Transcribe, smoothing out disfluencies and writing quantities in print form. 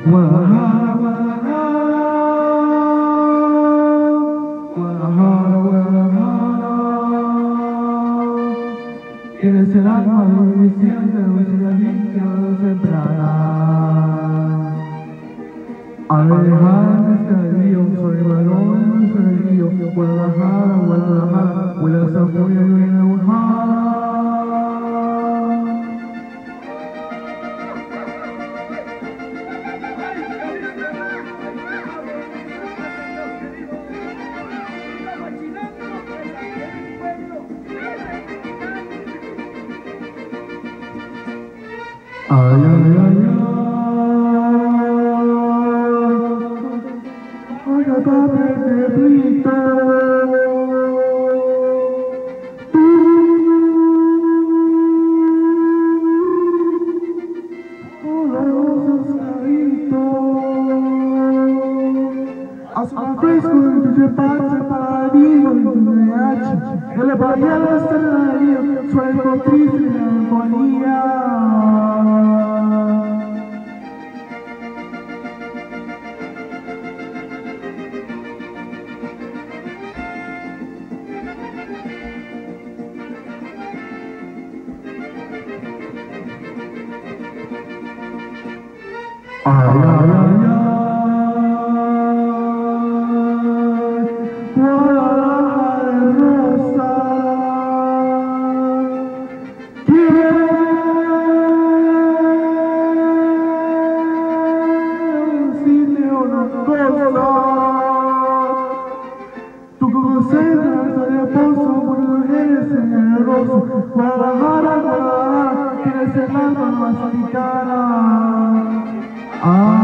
Guadalajara, Guadalajara, Guadalajara, eres el alma de mi siempre, limpia sembrará. Alejandro Escalillo, soy varón, soy el río, Guadalajara, Guadalajara, huele a Zapoya y huele a Ojara. Ay, ay, ay, ay, acá te grito. Hola, Oscarito. Haz una fresco en tu reparte para vivo en tu VH. El evangelio está en la río, suelto triste y melancolía. Ay, ay, ay, ay, Guadalajara rosa, quiero decirle una cosa, tú concentras de pozo, eres generoso, Guadalajara, Guadalajara, tienes el alma más picada.